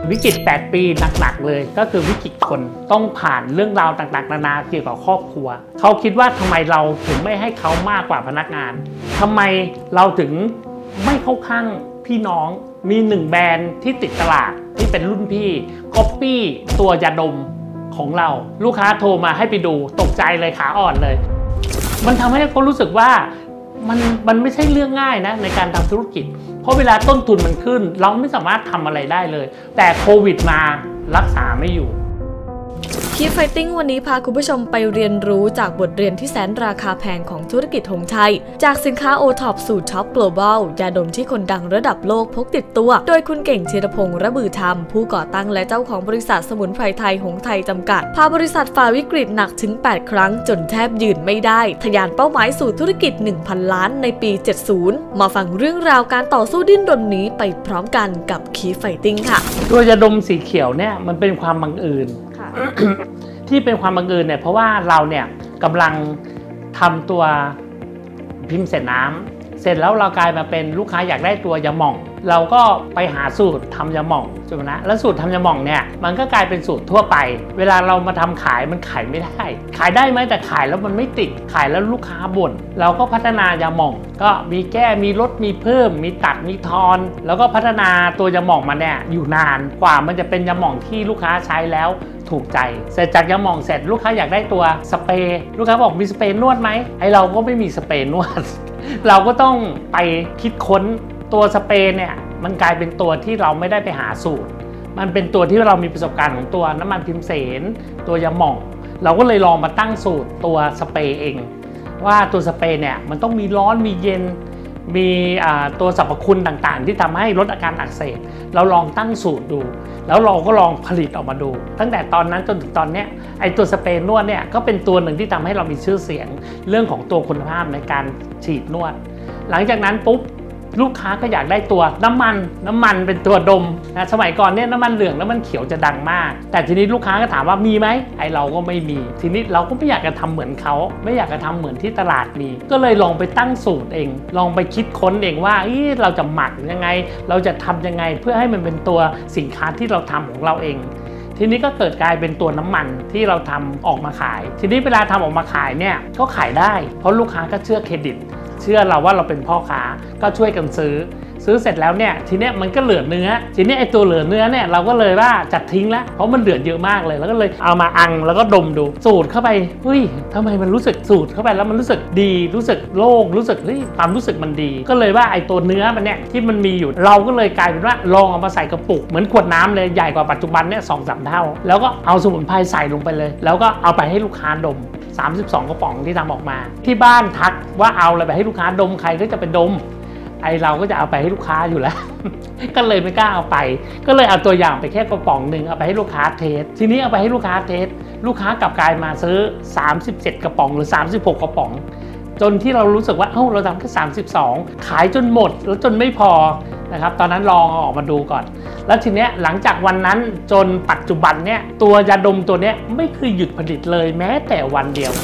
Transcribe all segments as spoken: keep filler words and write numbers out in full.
วิกฤตแปดปีหนักๆเลยก็คือวิกฤตคนต้องผ่านเรื่องราวต่างๆนานาเกี่ยวกับครอบครัวเขาคิดว่าทำไมเราถึงไม่ให้เขามากกว่าพนักงานทำไมเราถึงไม่เข้าข้างพี่น้องมีหนึ่งแบรนด์ที่ติดตลาดที่เป็นรุ่นพี่ก๊อปปี้ตัวยาดมของเราลูกค้าโทรมาให้ไปดูตกใจเลยขาอ่อนเลยมันทำให้เขารู้สึกว่ามันมันไม่ใช่เรื่องง่ายนะในการทำธุรกิจเพราะเวลาต้นทุนมันขึ้นเราไม่สามารถทำอะไรได้เลยแต่โควิดมารักษาไม่อยู่ Keep Fighting วันนี้พาคุณผู้ชมไปเรียนรู้จากบทเรียนที่แสนราคาแพงของธุรกิจธงชัยจากสินค้า โอ ท็อป สู่ท็อป Global ยาดมที่คนดังระดับโลกพกติดตัวโดยคุณเก่งธีรพงษ์ระบือธรรมผู้ก่อตั้งและเจ้าของบริษัทสมุนไพรไทยหงส์ไทยจำกัดพาบริษัทฝ่าวิกฤตหนักถึงแปดครั้งจนแทบยืนไม่ได้ทะยานเป้าหมายสู่ธุรกิจ หนึ่งพัน ล้านในปีเจ็ดสิบมาฟังเรื่องราวการต่อสู้ดิ้นรนนี้ไปพร้อมกันกับ Keep Fighting ค่ะตัวยาดมสีเขียวเนี่ยมันเป็นความบังเอิญที่เป็นความบังเอิญเนี่ยเพราะว่าเราเนี่ยกำลังทำตัวพิมพ์เสร็จน้ำเสร็จแล้วเรากลายมาเป็นลูกค้าอยากได้ตัวยาหม่องเราก็ไปหาสูตรทำยาหม่องใช่ไหมนะแล้วสูตรทำยาหม่องเนี่ยมันก็กลายเป็นสูตรทั่วไปเวลาเรามาทำขายมันขายไม่ได้ขายได้ไหมแต่ขายแล้วมันไม่ติดขายแล้วลูกค้าบ่นเราก็พัฒนายาหม่องก็มีแก้มีลดมีเพิ่มมีตัดมีทอนแล้วก็พัฒนาตัวยาหม่องมาเนี่ยอยู่นานกว่ามันจะเป็นยาหม่องที่ลูกค้าใช้แล้วถูกใจเสร็จจากยาหม่องเสร็จลูกค้าอยากได้ตัวสเปรย์ลูกค้าบอกมีสเปรย์นวดไหมไอเราก็ไม่มีสเปรย์นวดเราก็ต้องไปคิดค้นตัวสเปรย์เนี่ยมันกลายเป็นตัวที่เราไม่ได้ไปหาสูตรมันเป็นตัวที่เรามีประสบการณ์ของตัวน้ำมันพิมเสนตัวยาหม่องเราก็เลยลองมาตั้งสูตรตัวสเปรย์เองว่าตัวสเปรย์เนี่ยมันต้องมีร้อนมีเย็นมีตัวสรรพคุณต่างๆที่ทำให้ลดอาการอักเสบเราลองตั้งสูตรดูแล้วเราก็ลองผลิตออกมาดูตั้งแต่ตอนนั้นจนถึงตอนนี้ไอตัวสเปรย์นวดเนี่ยก็เป็นตัวหนึ่งที่ทำให้เรามีชื่อเสียงเรื่องของตัวคุณภาพในการฉีดนวดหลังจากนั้นปุ๊บลูกค้าก็อยากได้ตัวน้ำมันน้ำมันเป็นตัวดมนะสมัยก่อนเนี่ยน้ำมันเหลืองน้ำมันเขียวจะดังมากแต่ทีนี้ลูกค้าก็ถามว่ามีไหมไอเราก็ไม่มีทีนี้เราก็ไม่อยากจะทำเหมือนเขาไม่อยากจะทำเหมือนที่ตลาดมีก็เลยลองไปตั้งสูตรเองลองไปคิดค้นเองว่าเราจะหมักยังไงเราจะทำยังไงเพื่อให้มันเป็นตัวสินค้าที่เราทำของเราเองทีนี้ก็เกิดกลายเป็นตัวน้ำมันที่เราทำออกมาขายทีนี้เวลาทำออกมาขายเนี่ยก็ขายได้เพราะลูกค้าก็เชื่อเครดิตเชื่อเราว่าเราเป็นพ่อค้าก็ช่วยกันซื้อซื้อเสร็จแล้วเนี่ยทีเนี้ยมันก็เหลือเนื้อทีนี้ไอตัวเหลือเนื้อเนี่ยเราก็เลยว่าจัดทิ้งแล้วเพราะมันเหลือเยอะมากเลยแล้วก็เลยเอามาอังแล้วก็ดมดูสูดเข้าไปเฮ้ยทำไมมันรู้สึกสูดเข้าไปแล้วมันรู้สึกดีรู้สึกโล่งรู้สึกเฮ้ยความรู้สึกมันดีก็เลยว่าไอตัวเนื้อมันเนี่ยที่มันมีอยู่เราก็เลยกลายเป็นว่าลองเอามาใส่กระปุกเหมือนขวดน้ำเลยใหญ่กว่าปัจจุบันเนี่ยสองสามเท่าแล้วก็เอาสมุนไพรใส่ลงไปเลยแล้วก็เอาไปให้ลูกค้าดมสามสิบสองกระป๋องที่ทำออกมาที่บ้านทักว่าเอาอะไรไปให้ลูกค้าดมใครก็จะไปดมไอเราก็จะเอาไปให้ลูกค้าอยู่แล้ว ก็เลยไม่กล้าเอาไปก็เลยเอาตัวอย่างไปแค่กระป๋องหนึ่งเอาไปให้ลูกค้าเทสทีนี้เอาไปให้ลูกค้าเทสลูกค้ากลับกลายมาซื้อสามสิบเจ็ดกระป๋องหรือสามสิบหกกระป๋องจนที่เรารู้สึกว่าเอ้าเราทำแค่สามสิบสองขายจนหมดแล้วจนไม่พอนะครับตอนนั้นลองเอาออกมาดูก่อนแล้วทีเนี้ยหลังจากวันนั้นจนปัจจุบันเนี้ยตัวยาดมตัวเนี้ยไม่เคยหยุดผลิตเลยแม้แต่วันเดียว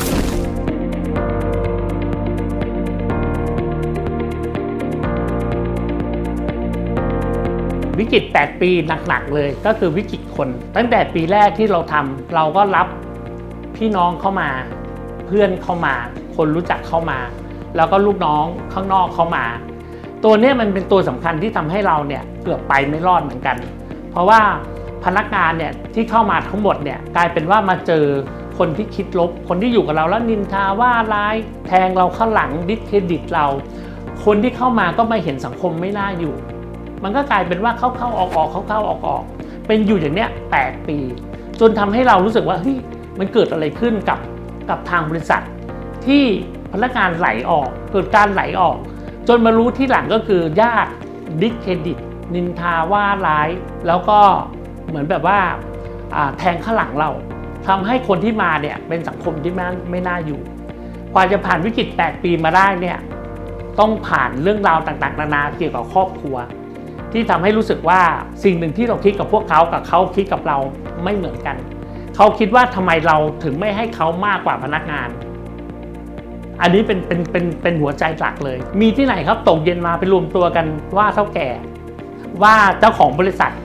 วิกฤตแปดปีหนักๆเลยก็คือวิกฤตคนตั้งแต่ปีแรกที่เราทำเราก็รับพี่น้องเข้ามาเพื่อนเข้ามาคนรู้จักเข้ามาแล้วก็ลูกน้องข้างนอกเข้ามาตัวนี้มันเป็นตัวสำคัญที่ทำให้เราเนี่ยเกือบไปไม่รอดเหมือนกันเพราะว่าพนักงานเนี่ยที่เข้ามาทั้งหมดเนี่ยกลายเป็นว่ามาเจอคนที่คิดลบคนที่อยู่กับเราแล้วนินทาว่าร้ายแทงเราข้างหลังดิสเครดิตเราคนที่เข้ามาก็ไม่เห็นสังคมไม่น่าอยู่มันก็กลายเป็นว่าเข้าเข้าออกออกเข้าเข้าออกออกเป็นอยู่อย่างเนี้ยแปดปีจนทำให้เรารู้สึกว่าเฮ้ยมันเกิดอะไรขึ้นกับกับทางบริษัทที่พนักงานไหลออกเกิดการไหลออกจนมารู้ที่หลังก็คือญาติดิสเครดิตนินทาว่าร้ายแล้วก็เหมือนแบบว่าแทงข้างหลังเราทำให้คนที่มาเนี่ยเป็นสังคมที่ไม่ไม่น่าอยู่กว่าจะผ่านวิกฤตแปดปีมาได้เนี่ยต้องผ่านเรื่องราวต่างๆนานาเกี่ยวกับครอบครัวที่ทำให้รู้สึกว่าสิ่งหนึ่งที่เราคิดกับพวกเขากับเขาคิดกับเราไม่เหมือนกันเขาคิดว่าทำไมเราถึงไม่ให้เขามากกว่าพนักงานอันนี้เป็นเป็นเป็นเป็นหัวใจหลักเลยมีที่ไหนครับตกเย็นมาไปรวมตัวกันว่าเท่าแก่ว่าเจ้าของบริษัท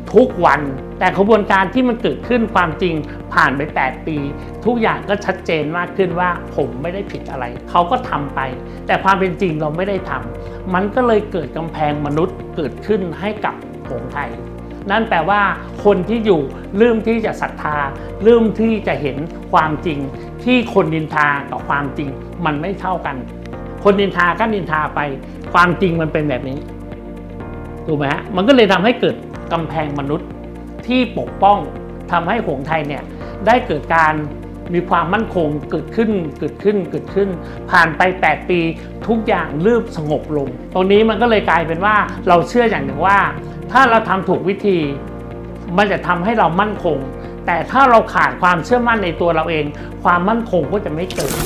ทุกวันแต่กระบวนการที่มันเกิดขึ้นความจริงผ่านไปแปดปีทุกอย่างก็ชัดเจนมากขึ้นว่าผมไม่ได้ผิดอะไรเขาก็ทำไปแต่ความเป็นจริงเราไม่ได้ทำมันก็เลยเกิดกำแพงมนุษย์เกิดขึ้นให้กับหงส์ไทยนั่นแปลว่าคนที่อยู่เริ่มที่จะศรัทธาเริ่มที่จะเห็นความจริงที่คนนินทากับความจริงมันไม่เท่ากันคนนินทาก็นินทาไปความจริงมันเป็นแบบนี้ถูกไหมฮะมันก็เลยทำให้เกิดกำแพงมนุษย์ที่ปกป้องทำให้หงส์ไทยเนี่ยได้เกิดการมีความมั่นคงเกิดขึ้นเกิดขึ้นเกิดขึ้นผ่านไปแปดปีทุกอย่างเริ่มสงบลงตรงนี้มันก็เลยกลายเป็นว่าเราเชื่ออย่างหนึ่งว่าถ้าเราทำถูกวิธีมันจะทำให้เรามั่นคงแต่ถ้าเราขาดความเชื่อมั่นในตัวเราเองความมั่นคงก็จะไม่เกิด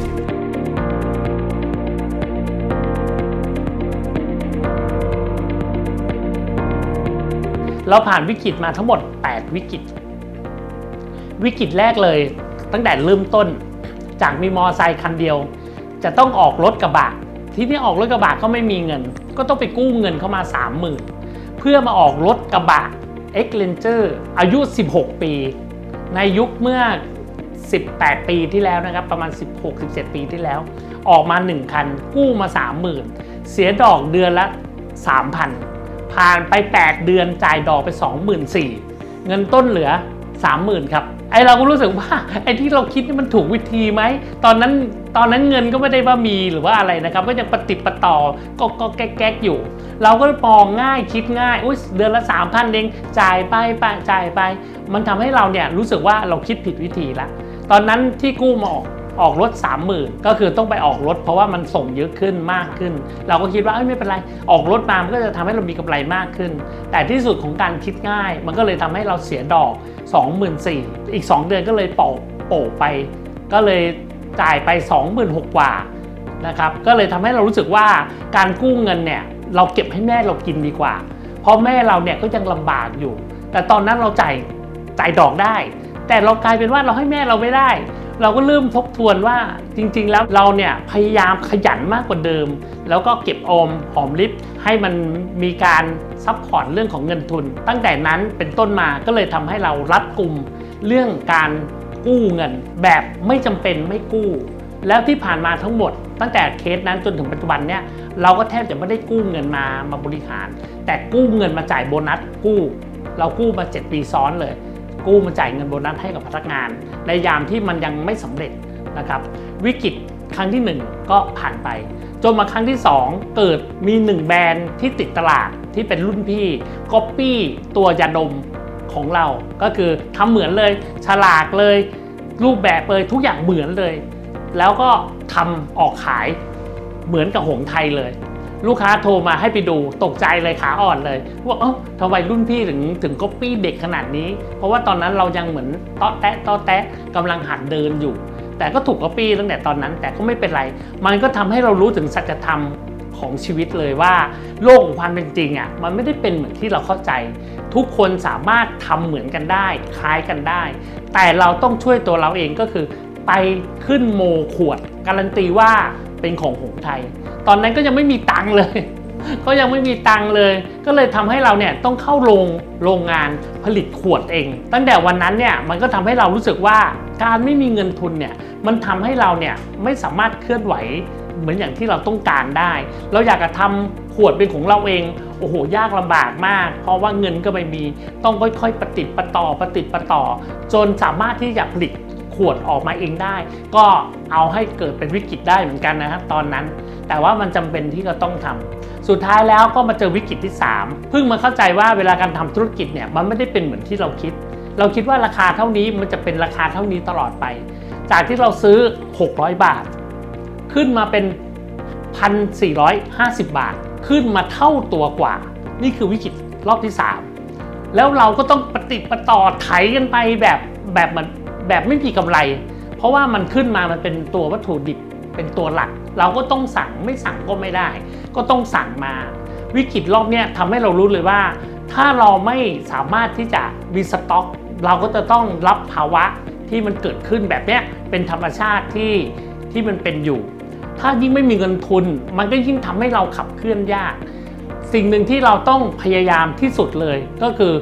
เราผ่านวิกฤตมาทั้งหมดแปดวิกฤตวิกฤตแรกเลยตั้งแต่เริ่มต้นจากมีมอไซค์คันเดียวจะต้องออกรถกระบะที่นี่ออกรถกระบะก็ไม่มีเงินก็ต้องไปกู้เงินเข้ามา สามหมื่น เพื่อมาออกรถกระบะ X Ranger อายุสิบหกปีในยุคเมื่อสิบแปดปีที่แล้วนะครับประมาณ สิบหก สิบเจ็ด ปีที่แล้วออกมาหนึ่งคันกู้มา สามหมื่น เสียดอกเดือนละ สามพันผ่านไปแปดเดือนจ่ายดอกไป สองหมื่นสี่พัน เงินต้นเหลือ สามหมื่น ครับไอเราก็รู้สึกว่าไอที่เราคิดนี่มันถูกวิธีไหมตอนนั้นตอนนั้นเงินก็ไม่ได้ว่ามีหรือว่าอะไรนะครับก็ยังปฏิปต่อก็ก็แก๊กๆอยู่เราก็มองง่ายคิดง่ายอุ้ยเดือนละ สามพัน เองจ่ายไปไปจ่ายไปมันทำให้เราเนี่ยรู้สึกว่าเราคิดผิดวิธีละตอนนั้นที่กู้มาออกออกรถ สามหมื่น ก็คือต้องไปออกรถเพราะว่ามันส่งเยอะขึ้นมากขึ้นเราก็คิดว่าไม่เป็นไรออกรถมามันก็จะทำให้เรามีกำไรมากขึ้นแต่ที่สุดของการคิดง่ายมันก็เลยทำให้เราเสียดอก สองหมื่นสี่พัน อีกสองเดือนก็เลยโปะโปะไปก็เลยจ่ายไป สองหมื่นหกพัน กว่านะครับก็เลยทำให้เรารู้สึกว่าการกู้เงินเนี่ยเราเก็บให้แม่เรากินดีกว่าเพราะแม่เราเนี่ยก็ยังลำบากอยู่แต่ตอนนั้นเราจ่ายจ่ายดอกได้แต่เรากลายเป็นว่าเราให้แม่เราไม่ได้เราก็เริ่มทบทวนว่าจริงๆแล้วเราเนี่ยพยายามขยันมากกว่าเดิมแล้วก็เก็บออมหอมริบให้มันมีการซัพพอร์ตเรื่องของเงินทุนตั้งแต่นั้นเป็นต้นมาก็เลยทำให้เรารัดกุมเรื่องการกู้เงินแบบไม่จำเป็นไม่กู้แล้วที่ผ่านมาทั้งหมดตั้งแต่เคสนั้นจนถึงปัจจุบันเนี่ยเราก็แทบจะไม่ได้กู้เงินมามาบริหารแต่กู้เงินมาจ่ายโบนัสกู้เรากู้มาเจ็ดปีซ้อนเลยกู้มาจ่ายเงินโบนัสให้กับพนักงานในยามที่มันยังไม่สำเร็จนะครับวิกฤตครั้งที่หนึ่งก็ผ่านไปจนมาครั้งที่สองเกิดมีหนึ่งแบรนด์ที่ติดตลาดที่เป็นรุ่นพี่ก๊อปปี้ตัวยาดมของเราก็คือทำเหมือนเลยฉลากเลยรูปแบบเลยทุกอย่างเหมือนเลยแล้วก็ทำออกขายเหมือนกับหงส์ไทยเลยลูกค้าโทรมาให้ไปดูตกใจเลยขาอ่อนเลยว่าเอ้าทำไมรุ่นพี่ถึงถึงก๊อปปี้เด็กขนาดนี้เพราะว่าตอนนั้นเรายังเหมือนต้อแตะต้อแตะกำลังหัดเดินอยู่แต่ก็ถูกก๊อปปี้ตั้งแต่ตอนนั้นแต่ก็ไม่เป็นไรมันก็ทำให้เรารู้ถึงสัจธรรมของชีวิตเลยว่าโลกของความเป็นจริงอ่ะมันไม่ได้เป็นเหมือนที่เราเข้าใจทุกคนสามารถทำเหมือนกันได้คล้ายกันได้แต่เราต้องช่วยตัวเราเองก็คือไปขึ้นโมขวดการันตีว่าเป็นของหงส์ไทยตอนนั้นก็ยังไม่มีตังค์เลยก็ยังไม่มีตังค์เลยก็เลยทำให้เราเนี่ยต้องเข้าโรงโรงงานผลิตขวดเองตั้งแต่วันนั้นเนี่ยมันก็ทำให้เรารู้สึกว่าการไม่มีเงินทุนเนี่ยมันทำให้เราเนี่ยไม่สามารถเคลื่อนไหวเหมือนอย่างที่เราต้องการได้เราอยากจะทำขวดเป็นของเราเองโอ้โหยากลำบากมากเพราะว่าเงินก็ไม่มีต้องค่อยๆประติดประต่อประติดประต่อจนสามารถที่จะผลิตขวดออกมาเองได้ก็เอาให้เกิดเป็นวิกฤตได้เหมือนกันนะครับตอนนั้นแต่ว่ามันจำเป็นที่เราต้องทำสุดท้ายแล้วก็มาเจอวิกฤตที่สามเพิ่งมาเข้าใจว่าเวลาการทำธุรกิจเนี่ยมันไม่ได้เป็นเหมือนที่เราคิดเราคิดว่าราคาเท่านี้มันจะเป็นราคาเท่านี้ตลอดไปจากที่เราซื้อหกร้อยบาทขึ้นมาเป็น หนึ่งพันสี่ร้อยห้าสิบ บาทขึ้นมาเท่าตัวกว่านี่คือวิกฤตรอบที่สามแล้วเราก็ต้องปฏิปต่อไถกันไปแบบแบบมันแบบไม่มีกำไรเพราะว่ามันขึ้นมามันเป็นตัววัตถุดิบเป็นตัวหลักเราก็ต้องสั่งไม่สั่งก็ไม่ได้ก็ต้องสั่งมาวิกฤตรอบนี้ทำให้เรารู้เลยว่าถ้าเราไม่สามารถที่จะมีสต็อกเราก็จะต้องรับภาวะที่มันเกิดขึ้นแบบนี้เป็นธรรมชาติที่ที่มันเป็นอยู่ถ้ายิ่งไม่มีเงินทุนมันก็ยิ่งทำให้เราขับเคลื่อนยากสิ่งหนึ่งที่เราต้องพยายามที่สุดเลยก็คือไป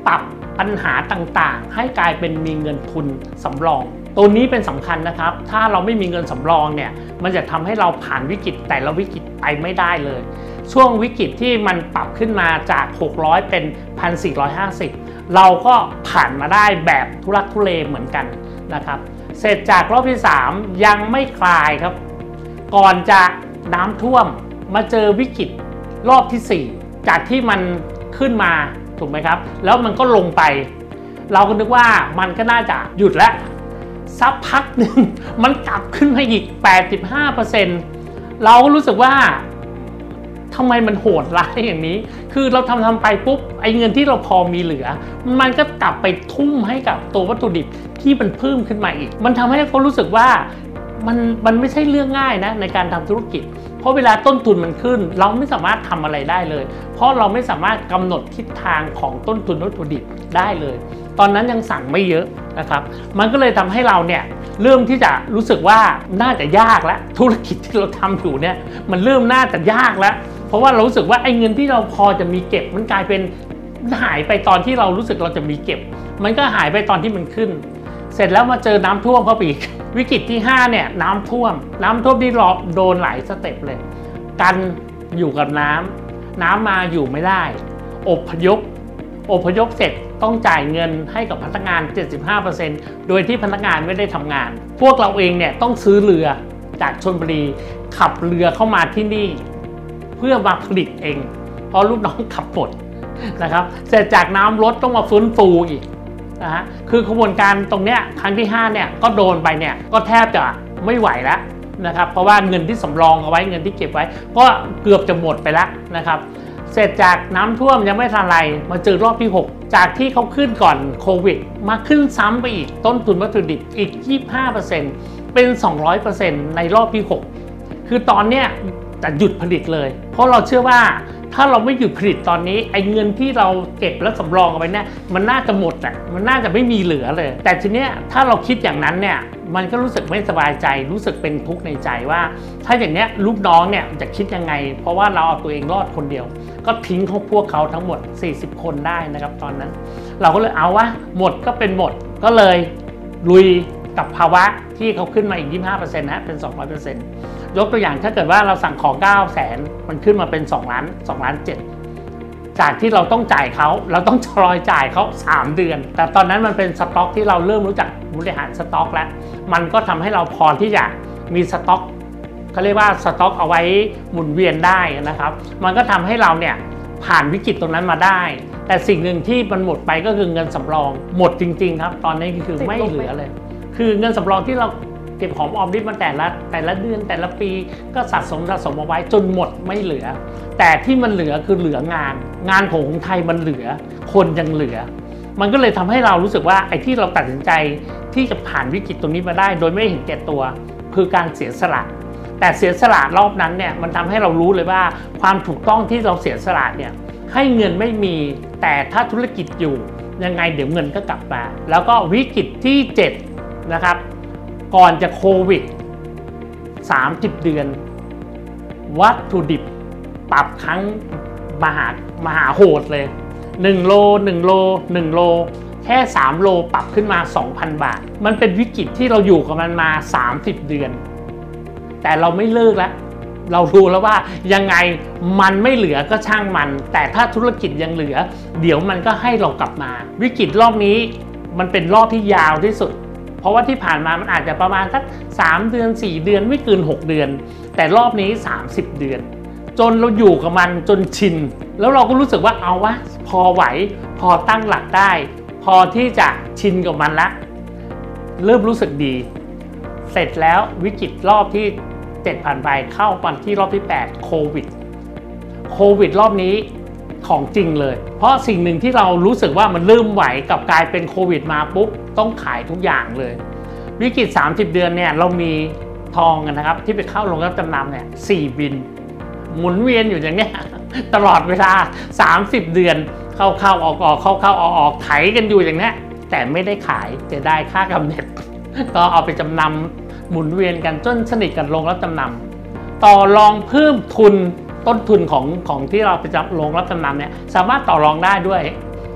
ปรับปัญหาต่างๆให้กลายเป็นมีเงินทุนสำรองตัวนี้เป็นสำคัญนะครับถ้าเราไม่มีเงินสำรองเนี่ยมันจะทำให้เราผ่านวิกฤตแต่ละวิกฤตไปไม่ได้เลยช่วงวิกฤตที่มันปรับขึ้นมาจากหกร้อยเป็น หนึ่งพันสี่ร้อยห้าสิบ เราก็ผ่านมาได้แบบทุลักทุเลเหมือนกันนะครับเสร็จจากรอบที่สามยังไม่คลายครับก่อนจะน้ำท่วมมาเจอวิกฤตรอบที่สี่จากที่มันขึ้นมาถูกไหมครับแล้วมันก็ลงไปเราก็นึกว่ามันก็น่าจะหยุดแล้วสักพักหนึ่งมันกลับขึ้นมาอีก แปดสิบห้าเปอร์เซ็นต์ เราก็รู้สึกว่าทำไมมันโหดร้ายอย่างนี้คือเราทำทำไปปุ๊บไอ้เงินที่เราพอมีเหลือมันก็กลับไปทุ่มให้กับตัววัตถุดิบที่มันเพิ่มขึ้นมาอีกมันทำให้เขารู้สึกว่ามันมันไม่ใช่เรื่องง่ายนะในการทำธุรกิจเพราะเวลาต้นทุนมันขึ้นเราไม่สามารถทำอะไรได้เลยเพราะเราไม่สามารถกำหนดทิศทางของต้นทุนวัตถุดิบได้เลยตอนนั้นยังสั่งไม่เยอะนะครับมันก็เลยทำให้เราเนี่ยเริ่มที่จะรู้สึกว่าน่าจะยากแล้วธุรกิจที่เราทำอยู่เนี่ยมันเริ่มน่าจะยากแล้วเพราะว่าเรารู้สึกว่าไอ้เงินที่เราพอจะมีเก็บมันกลายเป็นหายไปตอนที่เรารู้สึกเราจะมีเก็บมันก็หายไปตอนที่มันขึ้นเสร็จแล้วมาเจอน้ำท่วมเข้าไปอีกวิกฤตที่ห้าเนี่ยน้ำท่วมน้ำท่วมที่เราโดนหลายสเต็ปเลยกันอยู่กับน้ำน้ำมาอยู่ไม่ได้อพยพอพยพเสร็จต้องจ่ายเงินให้กับพนักงาน เจ็ดสิบห้าเปอร์เซ็นต์ โดยที่พนักงานไม่ได้ทำงานพวกเราเองเนี่ยต้องซื้อเรือจากชลบุรีขับเรือเข้ามาที่นี่เพื่อมาผลิตเองเพราะลูกน้องขับหมดนะครับเสร็จจากน้ำลดต้องมาฟื้นฟูอีกนะฮะคือขบวนการตรงเนี้ยครั้งที่ห้าเนี่ยก็โดนไปเนี่ยก็แทบจะไม่ไหวแล้วนะครับเพราะว่าเงินที่สำรองเอาไว้เงินที่เก็บไว้ก็เกือบจะหมดไปแล้วนะครับเสร็จจากน้ำท่วมยังไม่ทันไรมาเจอรอบที่หกจากที่เขาขึ้นก่อนโควิดมาขึ้นซ้ำไปอีกต้นทุนวัตถุดิบอีก ยี่สิบห้าเปอร์เซ็นต์ เป็น สองร้อยเปอร์เซ็นต์ ในรอบที่หกคือตอนเนี้ยจะหยุดผลิตเลยเพราะเราเชื่อว่าถ้าเราไม่หยุดผลิตตอนนี้ไอ้เงินที่เราเก็บแล้วสำรองเอาไว้เนี่ยมันน่าจะหมดอ่ะมันน่าจะไม่มีเหลือเลยแต่ทีเนี้ยถ้าเราคิดอย่างนั้นเนี่ยมันก็รู้สึกไม่สบายใจรู้สึกเป็นทุกข์ในใจว่าถ้าอย่างเนี้ยลูกน้องเนี่ยจะคิดยังไงเพราะว่าเราเอาตัวเองรอดคนเดียวก็ทิ้งเขาพวกเขาทั้งหมดสี่สิบคนได้นะครับตอนนั้นเราก็เลยเอาวะหมดก็เป็นหมดก็เลยลุยกับภาวะที่เขาขึ้นมาอีก ยี่สิบห้าเปอร์เซ็นต์ นะเป็น สองร้อยเปอร์เซ็นต์ ยกตัวอย่างถ้าเกิดว่าเราสั่งของ เก้าแสน มันขึ้นมาเป็นสองล้านสองล้านเจ็ดจากที่เราต้องจ่ายเขาเราต้องชะลอจ่ายเขาสามเดือนแต่ตอนนั้นมันเป็นสต็อกที่เราเริ่มรู้จักบริหารสต็อกแล้วมันก็ทำให้เราพอที่จะมีสต็อกเขาเรียกว่าสต็อกเอาไว้หมุนเวียนได้นะครับมันก็ทำให้เราเนี่ยผ่านวิกฤตตรงนั้นมาได้แต่สิ่งหนึ่งที่มันหมดไปก็คือเงินสำรองหมดจริงๆครับตอนนี้คือไม่เหลือเลยคือเงินสำรองที่เราเก็บหอมออมริบมาแต่ละแต่ละเดือนแต่ละปีก็สะสมสะสมเอาไว้จนหมดไม่เหลือแต่ที่มันเหลือคือเหลืองานงานของไทยมันเหลือคนยังเหลือมันก็เลยทำให้เรารู้สึกว่าไอ้ที่เราตัดสินใจที่จะผ่านวิกฤตตรงนี้มาได้โดยไม่เห็นแก่ตัวคือการเสียสละแต่เสียสละรอบนั้นเนี่ยมันทำให้เรารู้เลยว่าความถูกต้องที่เราเสียสละเนี่ยให้เงินไม่มีแต่ถ้าธุรกิจอยู่ยังไงเดี๋ยวเงินก็กลับมาแล้วก็วิกฤตที่เจ็ดนะครับก่อนจะโควิดสามสิบเดือนวัตถุดิบปรับครั้งมหามหาโหดเลยหนึ่งโลหนึ่งโลหนึ่งโลแค่สามโลปรับขึ้นมา สองพัน บาทมันเป็นวิกฤตที่เราอยู่กับมันมาสามสิบเดือนแต่เราไม่เลิกแล้วเรารู้แล้วว่ายังไงมันไม่เหลือก็ช่างมันแต่ถ้าธุรกิจยังเหลือเดี๋ยวมันก็ให้เรากลับมาวิกฤตรอบนี้มันเป็นรอบที่ยาวที่สุดเพราะว่าที่ผ่านมามันอาจจะประมาณสักสามเดือนสี่เดือนไม่เกินหกเดือนแต่รอบนี้สามสิบเดือนจนเราอยู่กับมันจนชินแล้วเราก็รู้สึกว่าเอาวะพอไหวพอตั้งหลักได้พอที่จะชินกับมันละเริ่มรู้สึกดีเสร็จแล้ววิกฤตรอบที่เจ็ดผ่านไปเข้าวันที่รอบที่แปดโควิดโควิดรอบนี้ของจริงเลยเพราะสิ่งหนึ่งที่เรารู้สึกว่ามันเริ่มไหวกับกลายเป็นโควิดมาปุ๊บต้องขายทุกอย่างเลยวิกฤตสามสิบเดือนเนี่ยเรามีทองกันนะครับที่ไปเข้าโรงรับจำนำเนี่ยสี่บินหมุนเวียนอยู่อย่างเนี้ยตลอดเวลาสามสิบเดือนเข้าเข้าออกออกเข้าเข้าออกออกไถกันอยู่อย่างเนี้ยแต่ไม่ได้ขายจะได้ค่ากำเนิดก็เอาไปจำนำหมุนเวียนกันจนสนิทกันโรงรับจำนำต่อรองเพิ่มทุนต้นทุนของของที่เราไปจับลงรับจำนำเนี่ยสามารถต่อรองได้ด้วย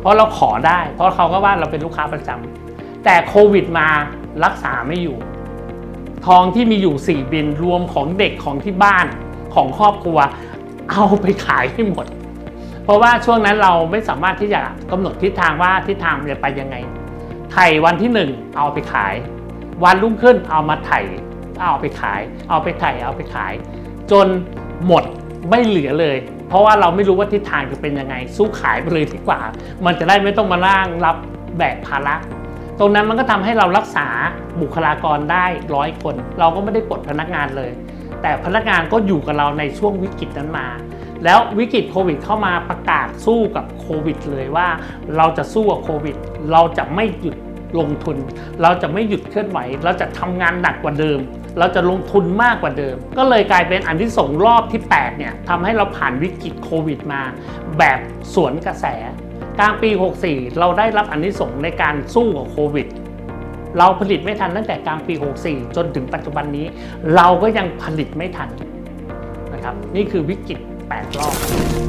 เพราะเราขอได้เพราะเขาก็ว่าเราเป็นลูกค้าประจำแต่โควิดมารักษาไม่อยู่ทองที่มีอยู่สี่บินรวมของเด็กของที่บ้านของครอบครัวเอาไปขายให้หมดเพราะว่าช่วงนั้นเราไม่สามารถที่จะกำหนดทิศทางว่าทิศทางจะไปยังไงไถ่วันที่หนึ่งเอาไปขายวันรุ่งขึ้นเอามาไถ่เอาไปขายเอาไปไถ่เอาไปขายจนหมดไม่เหลือเลยเพราะว่าเราไม่รู้ว่าทิศทางจะเป็นยังไงสู้ขายไปเลยดีกว่ามันจะได้ไม่ต้องมาล่างรับแบกภาระตรงนั้นมันก็ทำให้เรารักษาบุคลากรได้ร้อยคนเราก็ไม่ได้ปลดพนักงานเลยแต่พนักงานก็อยู่กับเราในช่วงวิกฤตนั้นมาแล้ววิกฤตโควิดเข้ามาประกาศสู้กับโควิดเลยว่าเราจะสู้กับโควิดเราจะไม่หยุดลงทุนเราจะไม่หยุดเคลื่อนไหวเราจะทำงานหนักกว่าเดิมเราจะลงทุนมากกว่าเดิมก็เลยกลายเป็นอันที่สองรอบที่แปดเนี่ยทำให้เราผ่านวิกฤตโควิดมาแบบสวนกระแสกลางปีหกสี่เราได้รับอันที่สองในการสู้กับโควิดเราผลิตไม่ทันตั้งแต่กลางปีหกสี่จนถึงปัจจุบันนี้เราก็ยังผลิตไม่ทันนะครับนี่คือวิกฤตแปดรอบ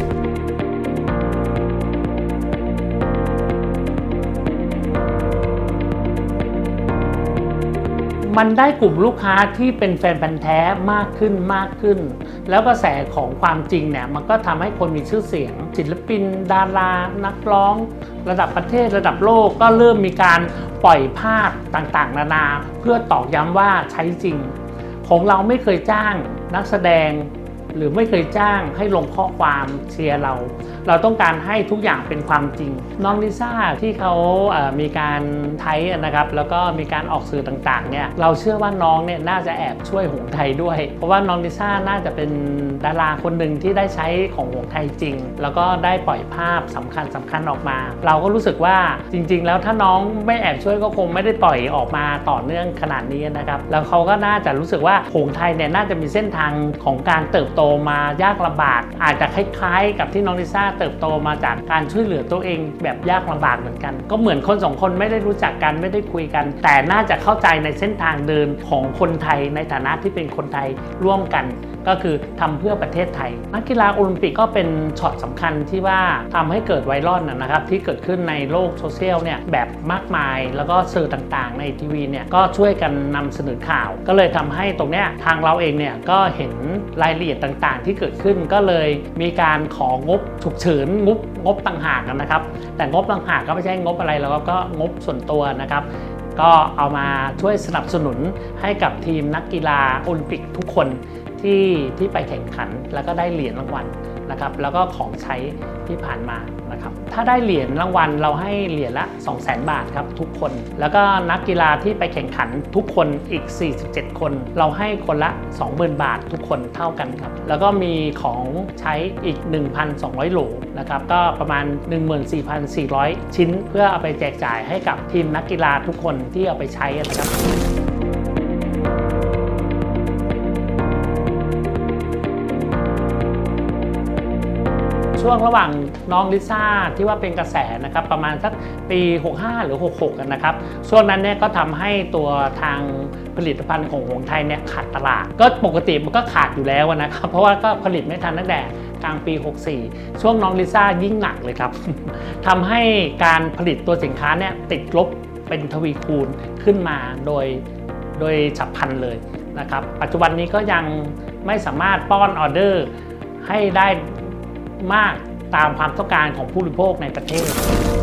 มันได้กลุ่มลูกค้าที่เป็นแฟนพันธุ์แท้มากขึ้นมากขึ้นแล้วกระแสของความจริงเนี่ยมันก็ทำให้คนมีชื่อเสียงศิลปินดารานักร้องระดับประเทศระดับโลกก็เริ่มมีการปล่อยภาพต่างๆนานาเพื่อตอกย้ำว่าใช้จริงของเราไม่เคยจ้างนักแสดงหรือไม่เคยจ้างให้ลงข้อความเชียร์เราเราต้องการให้ทุกอย่างเป็นความจริงน้องลิซ่าที่เขาเอ่อมีการไทยนะครับแล้วก็มีการออกสื่อต่างๆเนี่ยเราเชื่อว่าน้องเนี่ยน่าจะแอบช่วยหงส์ไทยด้วยเพราะว่าน้องลิซ่าน่าจะเป็นดาราคนหนึ่งที่ได้ใช้ของหงส์ไทยจริงแล้วก็ได้ปล่อยภาพสำคัญสำคัญออกมาเราก็รู้สึกว่าจริงๆแล้วถ้าน้องไม่แอบช่วยก็คงไม่ได้ปล่อยออกมาต่อเนื่องขนาดนี้นะครับแล้วเขาก็น่าจะรู้สึกว่าหงส์ไทยเนี่ยน่าจะมีเส้นทางของการเติบโตมายากลำบากอาจจะคล้ายๆกับที่น้องลิซ่าเติบโตมาจากการช่วยเหลือตัวเองแบบยากลำบากเหมือนกันก็เหมือนคนสองคนไม่ได้รู้จักกันไม่ได้คุยกันแต่น่าจะเข้าใจในเส้นทางเดินของคนไทยในฐานะที่เป็นคนไทยร่วมกันก็คือทำเพื่อประเทศไทยนักกีฬาโอลิมปิกก็เป็นช็อตสำคัญที่ว่าทำให้เกิดไวรัลนะครับที่เกิดขึ้นในโลกโซเชียลเนี่ยแบบมากมายแล้วก็สื่อต่างๆในทีวีเนี่ยก็ช่วยกันนำเสนอข่าวก็เลยทำให้ตรงเนี้ยทางเราเองเนี่ยก็เห็นรายละเอียดต่างๆที่เกิดขึ้นก็เลยมีการของบฉุกเฉินงบงบต่างหากนะครับแต่งบต่างหากก็ไม่ใช่งบอะไรแล้วก็งบส่วนตัวนะครับก็เอามาช่วยสนับสนุนให้กับทีมนักกีฬาโอลิมปิกทุกคนที่ที่ไปแข่งขันแล้วก็ได้เหรียญรางวัลนะครับแล้วก็ของใช้ที่ผ่านมานะครับถ้าได้เหรียญรางวัลเราให้เหรียญละ สองแสน บาทครับทุกคนแล้วก็นักกีฬาที่ไปแข่งขันทุกคนอีกสี่สิบเจ็ดคนเราให้คนละ สองหมื่น บาททุกคนเท่ากันครับแล้วก็มีของใช้อีก หนึ่งพันสองร้อย โหลนะครับก็ประมาณ หนึ่งหมื่นสี่พันสี่ร้อย ชิ้นเพื่อเอาไปแจกจ่ายให้กับทีมนักกีฬาทุกคนที่เอาไปใช้นะครับช่วงระหว่างน้องลิซ่าที่ว่าเป็นกระแสนะครับประมาณสักปีหกห้าหรือหกหกนะครับช่วงนั้นเนี่ยก็ทำให้ตัวทางผลิตภัณฑ์ของหงส์ไทยเนี่ยขาดตลาดก็ปกติมันก็ขาดอยู่แล้วนะครับเพราะว่าก็ผลิตไม่ทันตั้งแต่กลางปีหกสี่ช่วงน้องลิซ่ายิ่งหนักเลยครับ ทำให้การผลิตตัวสินค้าเนี่ยติดลบเป็นทวีคูณขึ้นมาโดยโดยฉับพลันเลยนะครับปัจจุบันนี้ก็ยังไม่สามารถป้อนออเดอร์ให้ได้มากตามความต้องการของผู้บริโภคในประเทศ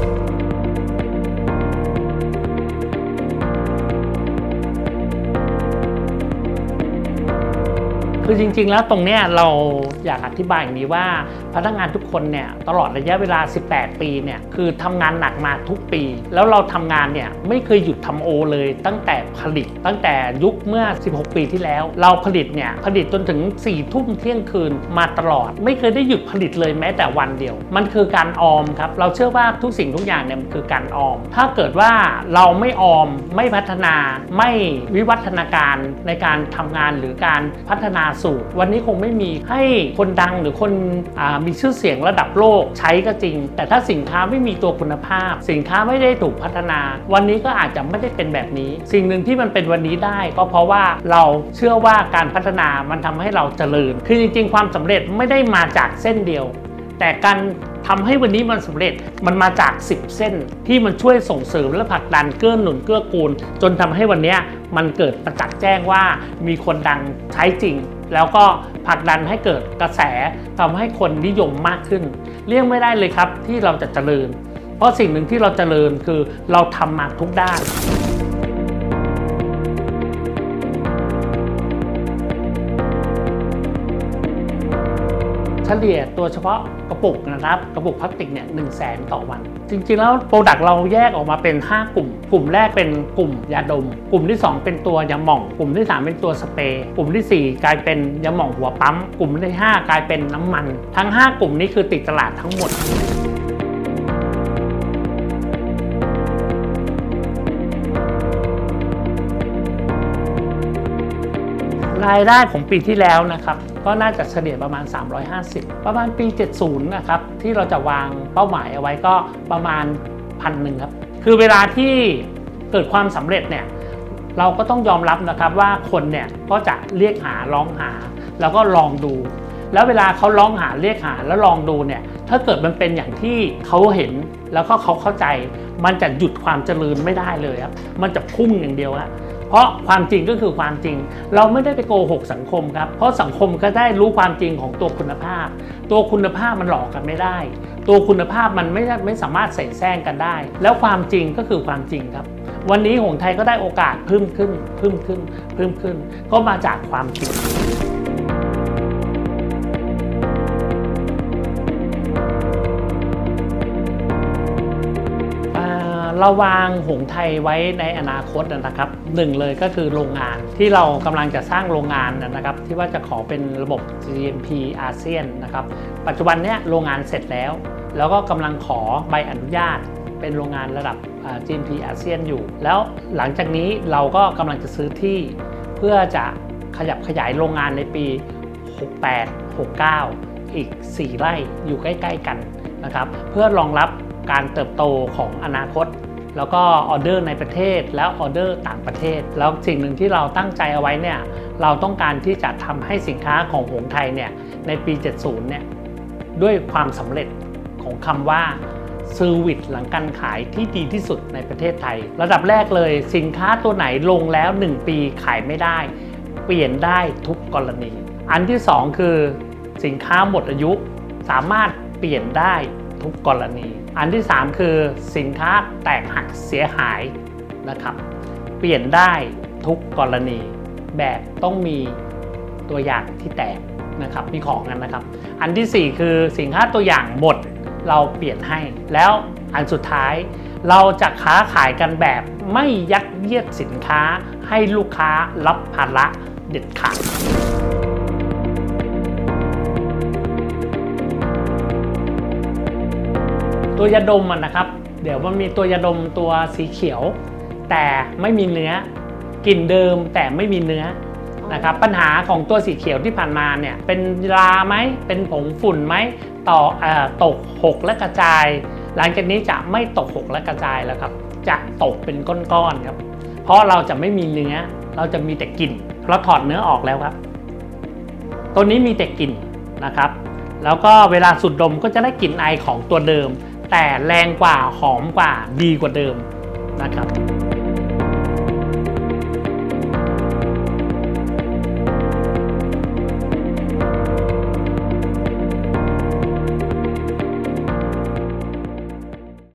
คือจริงๆแล้วตรงเนี้ยเราอยากอธิบายอย่างนี้ว่าพนักงานทุกคนเนี่ยตลอดระยะเวลาสิบแปดปีเนี่ยคือทำงานหนักมาทุกปีแล้วเราทำงานเนี่ยไม่เคยหยุดทำโอเลยตั้งแต่ผลิตตั้งแต่ยุคเมื่อสิบหกปีที่แล้วเราผลิตเนี่ยผลิตจนถึงสี่ทุ่มเที่ยงคืนมาตลอดไม่เคยได้หยุดผลิตเลยแม้แต่วันเดียวมันคือการออมครับเราเชื่อว่าทุกสิ่งทุกอย่างเนี่ยมันคือการออมถ้าเกิดว่าเราไม่ออมไม่พัฒนาไม่วิวัฒนาการในการทำงานหรือการพัฒนาสูตรวันนี้คงไม่มีให้คนดังหรือคนมีชื่อเสียงระดับโลกใช้ก็จริงแต่ถ้าสินค้าไม่มีตัวคุณภาพสินค้าไม่ได้ถูกพัฒนาวันนี้ก็อาจจะไม่ได้เป็นแบบนี้สิ่งหนึ่งที่มันเป็นวันนี้ได้ก็เพราะว่าเราเชื่อว่าการพัฒนามันทำให้เราเจริญคือจริงๆความสำเร็จไม่ได้มาจากเส้นเดียวแต่การทำให้วันนี้มันสำเร็จมันมาจากสิบเส้นที่มันช่วยส่งเสริมและผลักดันเกื้อหนุนเกื้อกูลจนทำให้วันนี้มันเกิดประจักษ์แจ้งว่ามีคนดังใช้จริงแล้วก็ผลักดันให้เกิดกระแสทำให้คนนิยมมากขึ้นเลี่ยงไม่ได้เลยครับที่เราจะเจริญเพราะสิ่งหนึ่งที่เราเจริญคือเราทำมาทุกด้านเฉลี่ยตัวเฉพาะกระปุกนะครับกระปุกพลาสติกเนี่ยหนึ่งแสนต่อวันจริงๆแล้วโปรดักต์เราแยกออกมาเป็นห้ากลุ่มกลุ่มแรกเป็นกลุ่มยาดมกลุ่มที่สองเป็นตัวยาหม่องกลุ่มที่สามเป็นตัวสเปรย์กลุ่มที่สี่กลายเป็นยาหม่องหัวปั๊มกลุ่มที่ห้ากลายเป็นน้ำมันทั้งห้ากลุ่มนี้คือติดตลาดทั้งหมดรายได้ของปีที่แล้วนะครับก็น่าจะเฉลี่ยประมาณสามร้อยห้าสิบประมาณปีเจ็ดสิบนะครับที่เราจะวางเป้าหมายเอาไว้ก็ประมาณพันหนึ่งครับคือเวลาที่เกิดความสำเร็จเนี่ยเราก็ต้องยอมรับนะครับว่าคนเนี่ยก็จะเรียกหาร้องหาแล้วก็ลองดูแล้วเวลาเขาร้องหาเรียกหาแล้วลองดูเนี่ยถ้าเกิดมันเป็นอย่างที่เขาเห็นแล้วก็เขาเข้าใจมันจะหยุดความเจริญไม่ได้เลยครับมันจะพุ่งอย่างเดียวครับเพราะความจริงก็คือความจริงเราไม่ได้ไปโกหกสังคมครับเพราะสังคมก็ได้รู้ความจริงของตัวคุณภาพตัวคุณภาพมันหลอกกันไม่ได้ตัวคุณภาพมันไม่ไม่สามารถเสแสร้งกันได้แล้วความจริงก็คือความจริงครับวันนี้หงส์ไทยก็ได้โอกาสเพิ่มขึ้นเพิ่มขึ้นเพิ่มขึ้นก็มาจากความจริงเราวางหงส์ไทยไว้ในอนาคตนะครับหนึ่งเลยก็คือโรงงานที่เรากำลังจะสร้างโรงงานนะครับที่ว่าจะขอเป็นระบบ จี เอ็ม พี อาเซียนนะครับปัจจุบันเนี้ยโรงงานเสร็จแล้วแล้วก็กำลังขอใบอนุญาตเป็นโรงงานระดับ จี เอ็ม พี อาเซียนอยู่แล้วหลังจากนี้เราก็กำลังจะซื้อที่เพื่อจะขยับขยายโรงงานในปีหกแปด หกเก้าอีกสี่ไร่อยู่ใกล้ๆกันนะครับเพื่อรองรับการเติบโตของอนาคตแล้วก็ออเดอร์ในประเทศแล้วออเดอร์ต่างประเทศแล้วสิ่งหนึ่งที่เราตั้งใจเอาไว้เนี่ยเราต้องการที่จะทำให้สินค้าของหงส์ไทยเนี่ยในปีเจ็ดสิบเนี่ยด้วยความสำเร็จของคำว่าเซอร์วิสหลังการขายที่ดีที่สุดในประเทศไทยระดับแรกเลยสินค้าตัวไหนลงแล้วหนึ่งปีขายไม่ได้เปลี่ยนได้ทุกกรณีอันที่สองคือสินค้าหมดอายุสามารถเปลี่ยนได้ทุกกรณีอันที่สามคือสินค้าแตกหักเสียหายนะครับเปลี่ยนได้ทุกกรณีแบบต้องมีตัวอย่างที่แตกนะครับมีของกันนะครับอันที่สี่คือสินค้าตัวอย่างหมดเราเปลี่ยนให้แล้วอันสุดท้ายเราจะค้าขายกันแบบไม่ยัดเยียดสินค้าให้ลูกค้ารับภาระเด็ดขาดตัวยาดมมันนะครับเดี๋ยวมันมีตัวยาดมตัวสีเขียวแต่ไม่มีเนื้อกลิ่นเดิมแต่ไม่มีเนื้อนะครับปัญหาของตัวสีเขียวที่ผ่านมาเนี่ยเป็นราไหมเป็นผงฝุ่นไหมต่อเอ่อตกหกและกระจายหลังจากนี้จะไม่ตกหกและกระจายแล้วครับจะตกเป็นก้อนๆครับเพราะเราจะไม่มีเนื้อเราจะมีแต่กลิ่นเราถอดเนื้อออกแล้วครับตัวนี้มีแต่กลิ่นนะครับแล้วก็เวลาสูดดมก็จะได้กลิ่นไอของตัวเดิมแต่แรงกว่าหอมกว่าดีกว่าเดิมนะครับ